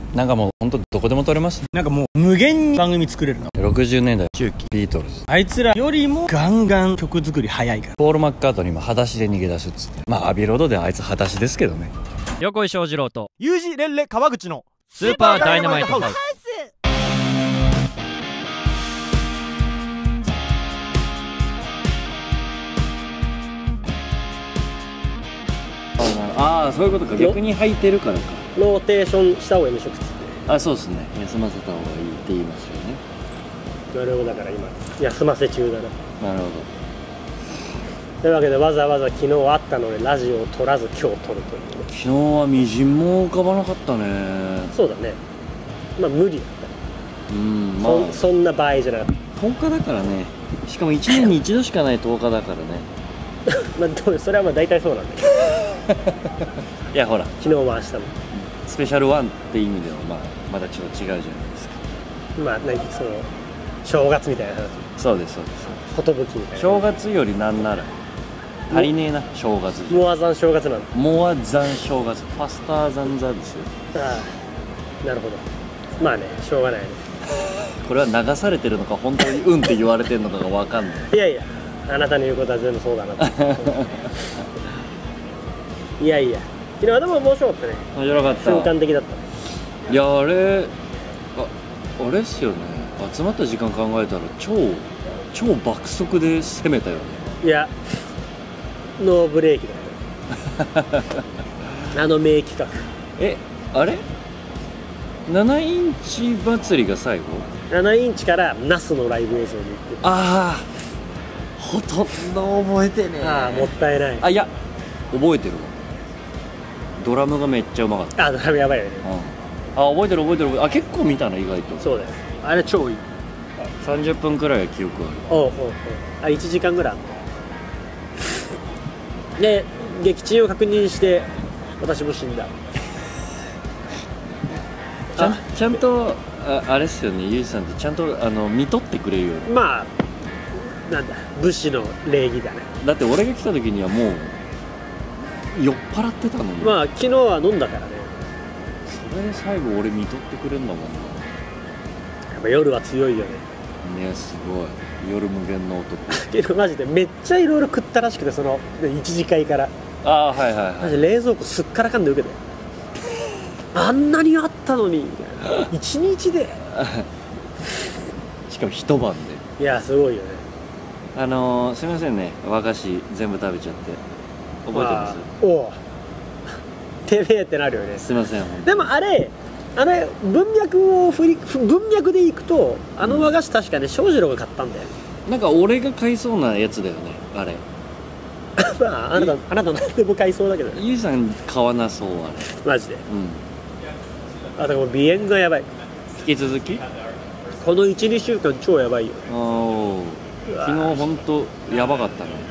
なんかもうほんとどこでも撮れますね。 なんかもう無限に番組作れるの。 60年代中期ビートルズ、 あいつらよりもガンガン曲作り早いから。 ポール・マッカートニーも裸足で逃げ出すっつって、まあアビーロードであいつ裸足ですけどね。 横井翔二郎とユージレンレ川口のスーパーダイナマイトハウス。 ああ、そういうことか。逆に履いてるからか。 ローテーションした方がいいでしょ、靴って。 あ、そうですね。休ませた方がいいって言いますよね。 なるほど、だから今休ませ中だな。 なるほというわけで、わざわざ昨日あったのでラジオを撮らず今日撮るという。 ど。昨日はみじんも浮かばなかったね。 そうだね。まあ無理だった。 まあそんな場合じゃなかった。 10日だからね。しかも1年に1度しかない10日だからね。 まあどうそれはまあ大体そうなんだけど。 いやほら、 昨日も明日も。 スペシャルワンって意味ではまだちょっと違うじゃないですか。 まあその正月みたいな話。 そうですそうです。 寿みたいな。 正月よりなんなら足りねえな、正月。 モアザン正月なんだ。 モアザン正月、ファスターザンザですよ。 ああ、なるほど。まあね、しょうがないね。 これは流されてるのか本当にうんって言われてるのかが分かんない。 いやいや、あなたの言うことは全部そうだなと。いやいや、昨日はでも面白かったね。 面白かった。 瞬間的だった。 いや、あれっすよね。集まった時間考えたら超爆速で攻めたよね。 いや、ノーブレーキだったあの名企画。 あれ7インチ祭りが最後。 7インチからナスのライブ映像に行って。 ああ、ほとんど覚えてねえ。 ああ、もったいない。 あ、いや覚えてるわ。ドラムがめっちゃうまかった。 あ、ドラムやばいよね。 あ、覚えてる。あ、結構見たな、意外と。 そうだよ、あれ超いい。 30分くらいは記憶ある。 おうあ、1時間ぐらいあるで、撃沈を確認して私も死んだ。 ちゃんとあれっすよね、ゆうじさんってちゃんと見とってくれるよね。 まあなんだ、武士の礼儀だね。 だって俺が来た時にはもう酔っ払ってたのに。 まあ昨日は飲んだからね。 それで最後俺見とってくれんだもんな。 やっぱ夜は強いよね。 ね、すごい夜無限の男。 けどマジでめっちゃいろいろ食ったらしくて、その1次会から。 ああ、はいマジ冷蔵庫すっからかんで受けてあんなにあったのにみたいな。1日でしかも一晩で。 いや、すごいよね。 すみませんね、和菓子全部食べちゃって。覚えてます？ おお、てめえってなるよね。 すみません。 でもあれ文脈でいくと、あの和菓子確かね、翔士郎が買ったんだよ。 なんか俺が買いそうなやつだよね、あれ。 まあ、あなた何でも買いそうだけどね。 ゆうさん買わなそう、あれ。 マジで。あ、だからもう鼻炎がやばい。 引き続きこの 1,2 週間超やばいよ。 昨日ほんとやばかったね。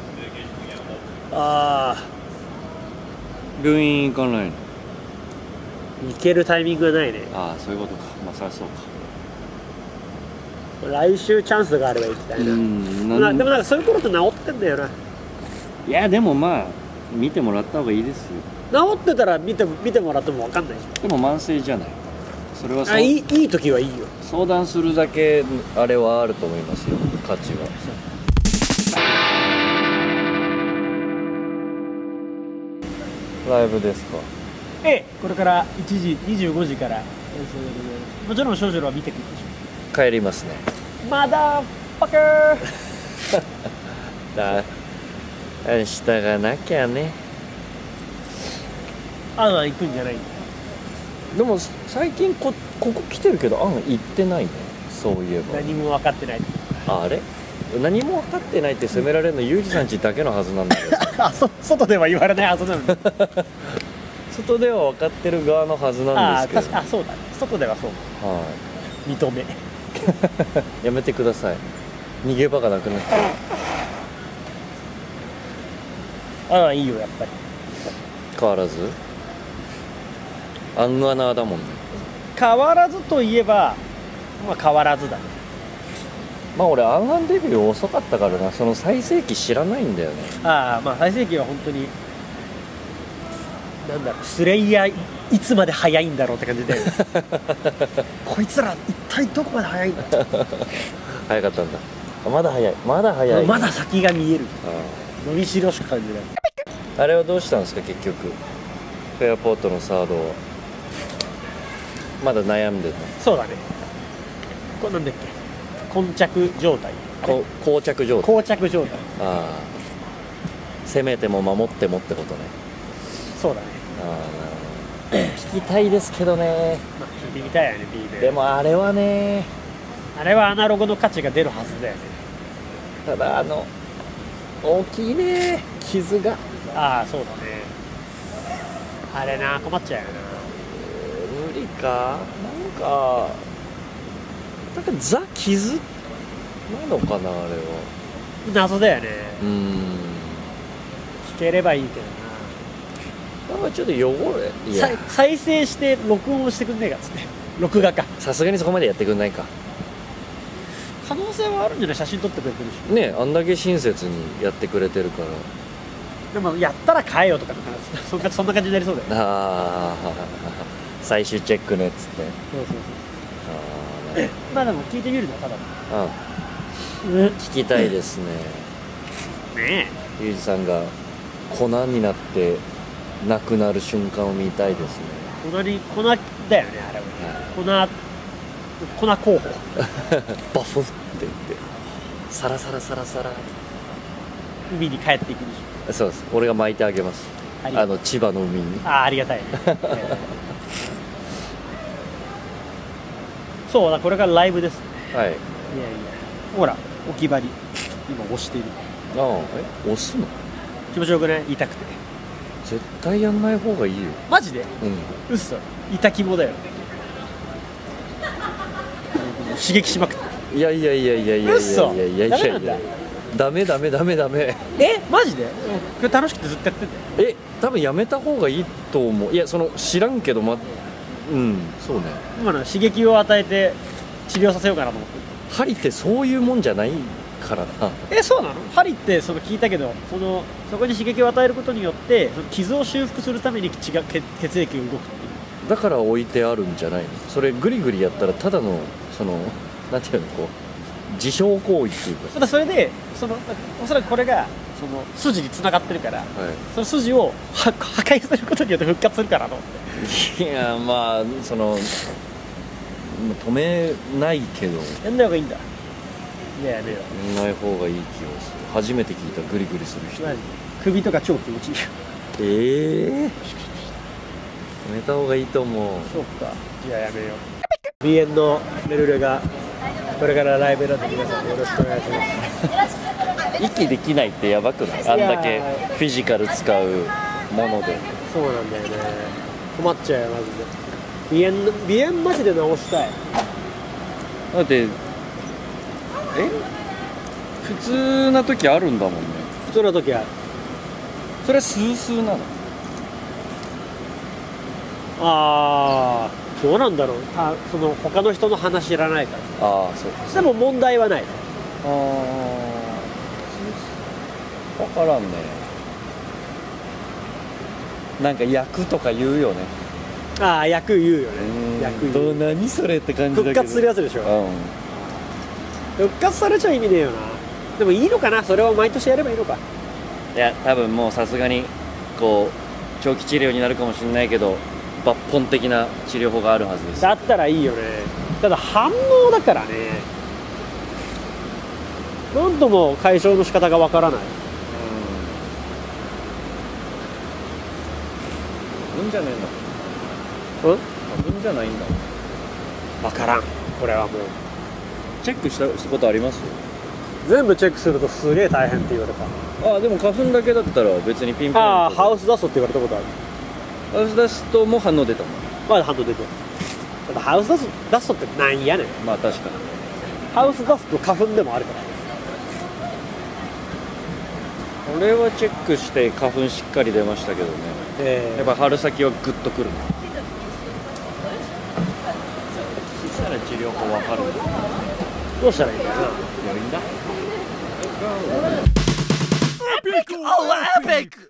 ああ、 病院行かないの？ 行けるタイミングがないね。 ああ、そういうことか。まあそりゃそうか。 来週チャンスがあれば行きたいな。でもなんかそういう頃って治ってんだよな。 いや、でもまあ見てもらった方がいいですよ。 治ってたら見てもらっても分かんないし。 でも慢性じゃない。それはいい時はいいよ。 相談するだけあれはあると思いますよ、価値は。ライブですか？ これから1時25時から演奏でございます。もちろん翔士郎は見てくるでしょ。 帰りますね。 マダーファッカー明日がなきゃね。 あんは行くんじゃないんだよ。 でも最近ここ来てるけど、行ってないね。そういえば何も分かってない。 あれ、何も分かってないって責められるのユージさんちだけのはずなんだけど。 外では言われないはずなのに。 外では分かってる側のはずなんですけど。 そうだね、外ではそう。認めやめてください。逃げ場がなくなっちゃう。 ああ、いいよ、やっぱり。 変わらずアンガナーだもんね。 変わらずといえば、まあ変わらずだね。 まあ俺アンガンデビュー遅かったからな、その最盛期知らないんだよね。 まあ最盛期は本当になんだろう、スレイヤーいつまで速いんだろうって感じでこいつら一体どこまで速いんだ早かったんだ。まだ早い、まだ早い。 まだ先が見える、 あ伸びしろしか感じない。 あれはどうしたんですか結局。フェアポートのサードはまだ悩んでるの？ そうだね、これなんだっけ、膠着状態、 膠着状態。 膠着状態、 ああ、攻めても守ってもってことね。 そうだね。 ああ、なるほど。聞きたいですけどね。 まあ聞いてみたいよね B 面。 でもあれはね、 あれはアナログの価値が出るはずだよね。 ただ大きいね、傷が。 ああそうだね、あれな、困っちゃうよな。 無理か。なんかザ傷なのかなあれは。 謎だよね。聞ければいいけどな。 なんかちょっと汚れ、いや再生して録音してくんねえかっつって、録画か。 さすがにそこまでやってくんないか可能性はあるんじゃない？写真撮ってくれてるし。 ね。あんだけ親切にやってくれてるから。 でもやったら変えようとかそんな感じになりそうだよね。 ああ、最終チェックねっつって。 そうそうそう。まあでも聞いてみるのはただ聞きたいですね。 ねえ、 ユージさんが粉になってなくなる瞬間を見たいですね。 粉だよねあれは、粉候補バフって言ってサラサラサラサラ。 海に帰っていくでしそうです。俺が巻いてあげます。 ょ。 千葉の海に。 ありがたいねそうだ、これからライブですね。 はい。 いやいや、ほら置き場に今押している。 押すの？ 気持ちよくね、痛くて。 絶対やんない方がいいよ。 マジで？ うん。 うっそ、痛肝だよ。刺激しまくって。 いやいやいやいやいやいやいやいやいやいやいや。ダメ。 マジで？これ楽しくてずっとやってんだよ。 多分やめた方がいいと思う。いや、知らんけど、そうね。 今の刺激を与えて治療させようかなと思って。 針ってそういうもんじゃないからな。 そうなの？針って聞いたけど、そこに刺激を与えることによってその傷を修復するために血液が動くっていう。 だから置いてあるんじゃないの？それグリグリやったらただのなんていうの、自傷行為っていうか。 ただそれでおそらくこれが筋に繋がってるから、その筋を破壊することによって復活するからと思って。 いや、まあ止めないけど。 やんない方がいいんだ。いや、やめよう。 やんない方がいい気がする。初めて聞いた、グリグリする人。 首とか超気持ちいいよ。 やめた方がいいと思う。 そうか、じゃあやめよう。鼻炎のメルルがこれからライブなんで、皆さんよろしくお願いします。 息できないってやばくない？あんだけフィジカル使うもので。 そうなんだよね、困っちゃうよマジで。鼻炎マジで治したい。 だって普通な時あるんだもんね。 普通の時はそれはスースーなの？ どうなんだろう。他の人の話知らないから。 そうでも問題はない。 分からんね。なんか役とか言うよね。 役言うよね。役言う。 何それって感じだけど。 復活するやつでしょ。復活されちゃ意味ねえよな。でもいいのかな、それを毎年やればいいのか。 いや、多分もうさすがに長期治療になるかもしれないけど、抜本的な治療法があるはずです。 だったらいいよね。ただ反応だからね、なんとも解消の仕方がわからない。 じゃねえんだ。じゃないんだ。 わからん。これはもうチェックしたことあります？ 全部チェックするとすげえ大変って言われた。 でも花粉だけだったら別にピンポイントで。 ハウスダストって言われたことある。 ハウスダストも反応出たの？ まだ反応出てる。ただハウスダストってなんやねん。 まあ確かに。 ハウスダスト花粉でもあるから。 これはチェックして花粉しっかり出ましたけどね。やっぱ春先はグッとくるの。そしたら治療法わかる。 どうしたらいいんだよな。 いいんだ。 エピック